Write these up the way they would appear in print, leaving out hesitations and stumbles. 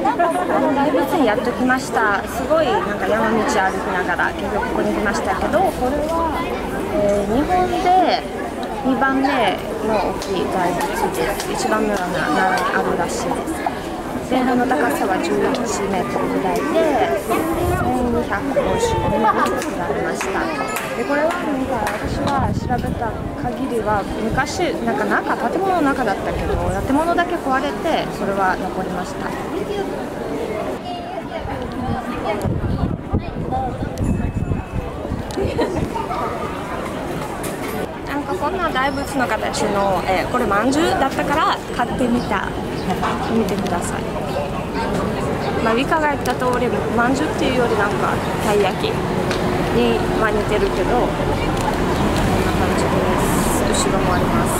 大仏にやっときました。すごいなんか山道歩きながら結局ここに来ましたけど、これは、日本で2番目の大きい大仏です。1番目は奈良にあるらしいです。前半の高さは11メートルぐらいで1250メートル作られました。でこれはなんか私は調べた限りは昔なんか建物の中だったけど、建物だけ壊れてそれは残りました。なんかこんな大仏の形の、これまんじゅうだったから買ってみた。見てください。まあ、リカが言った通りまんじゅうっていうよりなんかたい焼きに、似てるけど、こんな感じです。後ろもあります。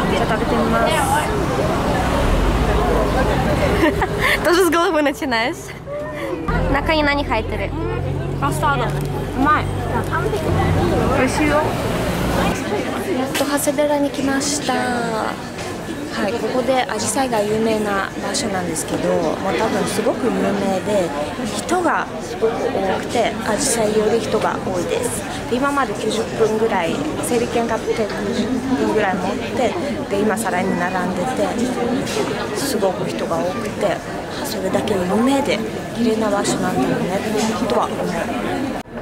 じゃあ食べてみます。 Тоже с головы начинаешь. 中に何入ってる？ カスタード。うまい。美味しいよ。やっと長谷寺に来ました。はい、ここでアジサイが有名な場所なんですけど、もう多分すごく有名で人がすごく多くて、アジサイより人が多いです。で今まで90分ぐらい整理券買って90分ぐらい持って、で今さらに並んでてすごく人が多くて、それだけ有名で綺麗な場所なんだよねとは思う。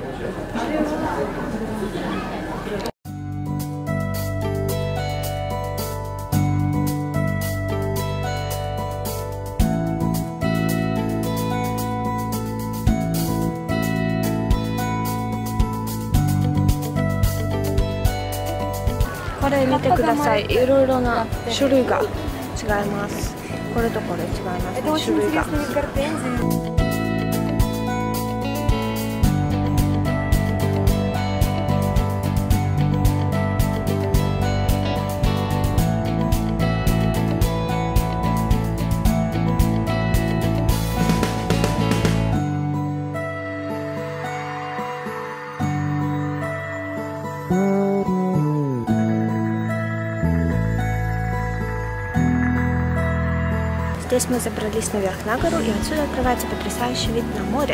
これ見てください。いろいろな種類が違います。これとこれ違います、種類が。Здесь мы забрались наверх на гору, и отсюда открывается потрясающий вид на море.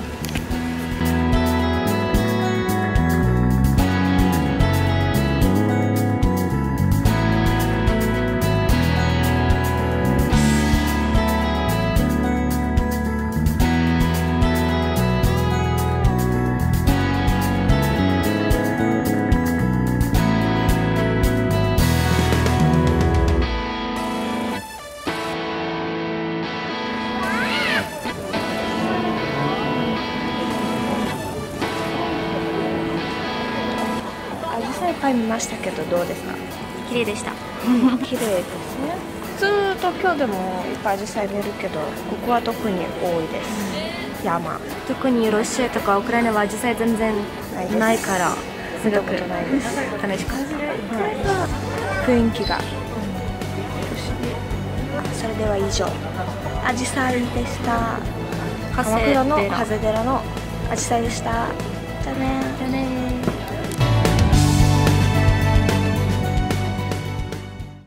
いっぱい見ましたけどどうですか？ 綺麗でした。 綺麗ですね。普通東京でもいっぱい実際見るけど、ここは特に多いです。山。 特にロシアとかウクライナは実際全然ないからすごく楽しかった。 雰囲気が。それでは以上、アジサイでした。鎌倉の長谷寺のアジサイでした。じゃあね。